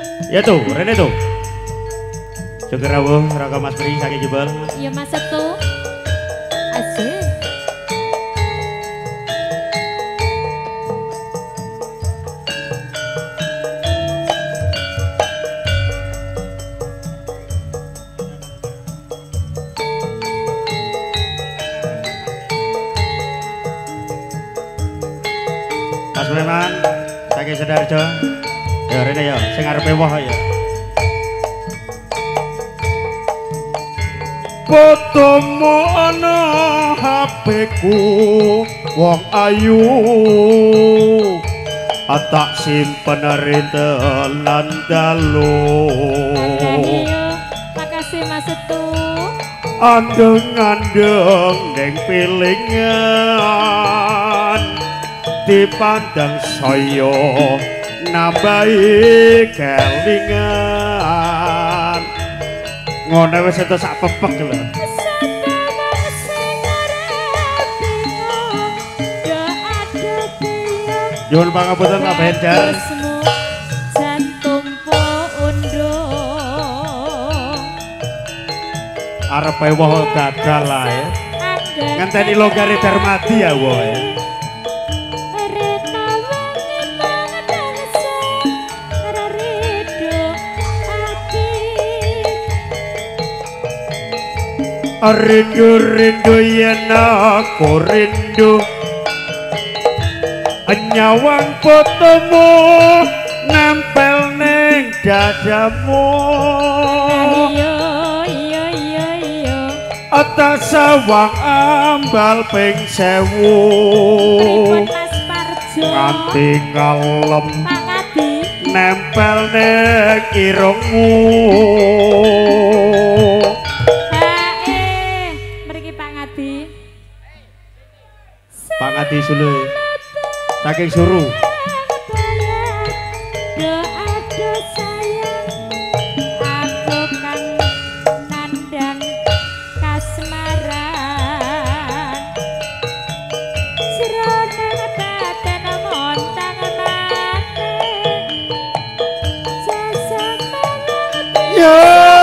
Ya tuh, Rene tuh. Syukur rawuh Raka Mas Pri saking Jebel. Ya Mas Setu. Asik. Mas Preman saking Sedarjo. Ya Rene ya, sing arepe woh ya. Fotomu ana HP-ku wong ayu tak simpen rintelan dalu. Makasih Mas Setu. Andeng-andeng ning pilingan dipandang saya nambahi kelingan. Ngono wis entuk sak pepek lho. Nyuwun pangapunten Pak Bendar. Arepe woh gagal lah ya. Ngenteni logare Darmadi ya woh. Rindu-rindu yen aku rindu nyawang fotomu nempel ning dadamu. Iya atas sawang ambal ping 1000 nganti ngalem nempel ning irungmu. Pak Ngadi Sule saking Suruh. Yo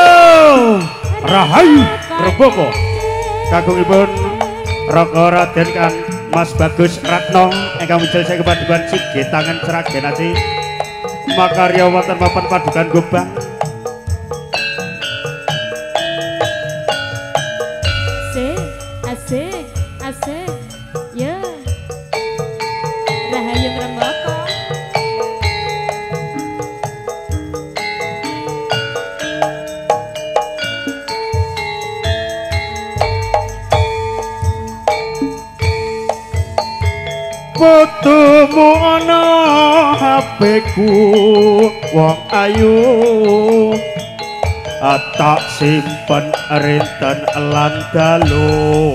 Rahayu Reboko kagungipun Raka Raden Kan Mas Bagus Ratno ingkang wijel saya kepadukan Sige tangan Seragenasi makarya wonten papan padukan Gobang. Asik ya Rahayu Remboko. Fotomu ana HP-ku wong ayu tak simpen rinten lan dalu.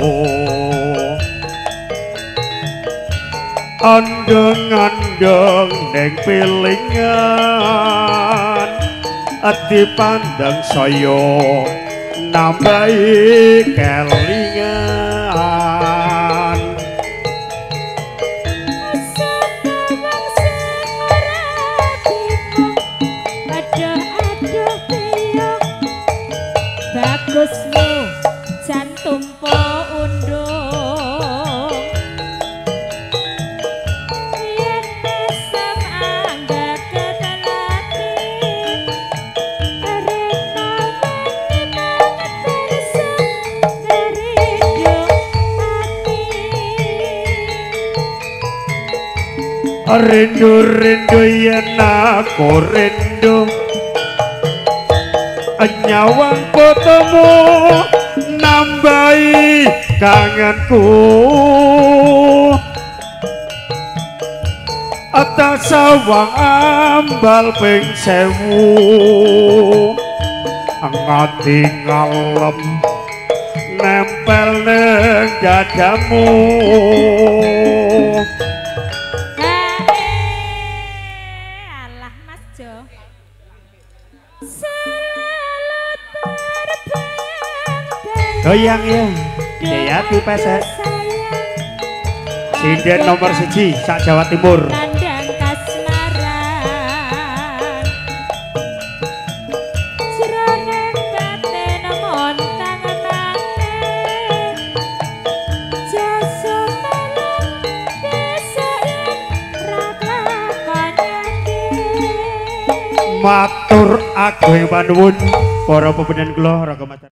Andeng-andeng ning pilingan dipandang saya nambahi kelingan. Bagusmu jan tumpo undung yen mesem angga ketelati rena wangi banget tersem ngerindu hati. Rindu-rindu yen aku rindu nyawang fotomu nambahi kangenku. Atas sawang ambal ping 1000 ngati ngalem nempel ning dadamu. Alah Mas Jo goyang ya Jayati Pesek sinden nomor 1 sak Jawa Timur. Kandang kasmaran matur agung panuwun para pepenen kula Raga Mas